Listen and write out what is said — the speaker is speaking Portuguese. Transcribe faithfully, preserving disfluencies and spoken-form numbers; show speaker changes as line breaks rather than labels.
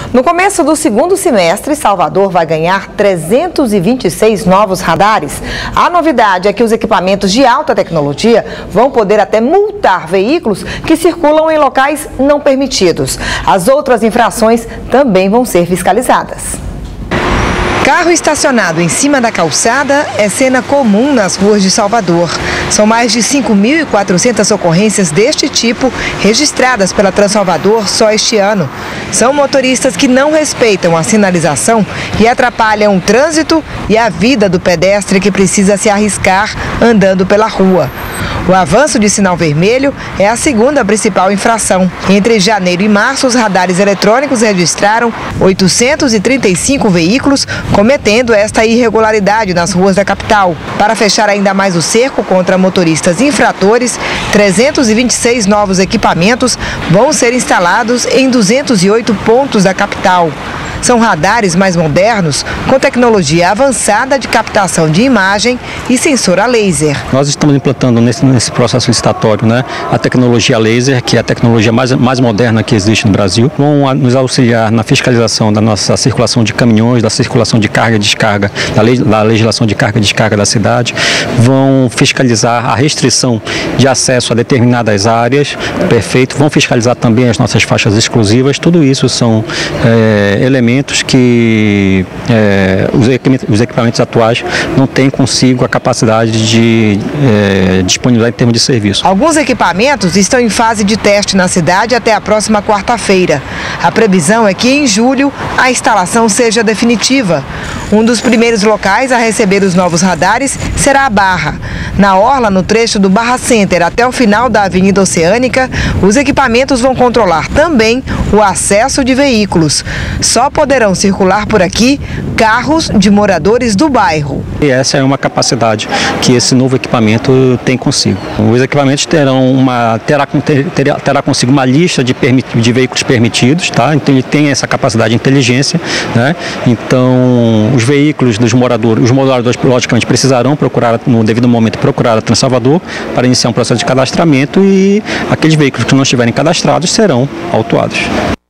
No começo do segundo semestre, Salvador vai ganhar trezentos e vinte e seis novos radares. A novidade é que os equipamentos de alta tecnologia vão poder até multar veículos que circulam em locais não permitidos. As outras infrações também vão ser fiscalizadas. Carro estacionado em cima da calçada é cena comum nas ruas de Salvador. São mais de cinco mil e quatrocentas ocorrências deste tipo registradas pela Transalvador só este ano. São motoristas que não respeitam a sinalização e atrapalham o trânsito e a vida do pedestre que precisa se arriscar andando pela rua. O avanço de sinal vermelho é a segunda principal infração. Entre janeiro e março, os radares eletrônicos registraram oitocentos e trinta e cinco veículos cometendo esta irregularidade nas ruas da capital. Para fechar ainda mais o cerco contra motoristas infratores, trezentos e vinte e seis novos equipamentos vão ser instalados em duzentos e oito pontos da capital. São radares mais modernos, com tecnologia avançada de captação de imagem e sensor a laser.
Nós estamos implantando nesse, nesse processo licitatório, né, a tecnologia laser, que é a tecnologia mais, mais moderna que existe no Brasil. Vão nos auxiliar na fiscalização da nossa circulação de caminhões, da circulação de carga e descarga, da, lei, da legislação de carga e descarga da cidade. Vão fiscalizar a restrição de acesso a determinadas áreas, perfeito. Vão fiscalizar também as nossas faixas exclusivas. Tudo isso são é, elementos que é, os, equipamentos, os equipamentos atuais não têm consigo a capacidade de é, disponibilizar em termos de serviço.
Alguns equipamentos estão em fase de teste na cidade até a próxima quarta-feira. A previsão é que em julho a instalação seja definitiva. Um dos primeiros locais a receber os novos radares será a Barra. Na orla, no trecho do Barra Center até o final da Avenida Oceânica, os equipamentos vão controlar também o acesso de veículos. Só poderão circular por aqui carros de moradores do bairro.
E essa é uma capacidade que esse novo equipamento tem consigo. Os equipamentos terão uma, terá, terá, terá consigo uma lista de, permit, de veículos permitidos, tá? Então ele tem essa capacidade de inteligência, né? Então os veículos dos moradores, os moradores logicamente precisarão procurar no devido momento procurar a Transalvador para iniciar um processo de cadastramento e aqueles veículos que não estiverem cadastrados serão autuados.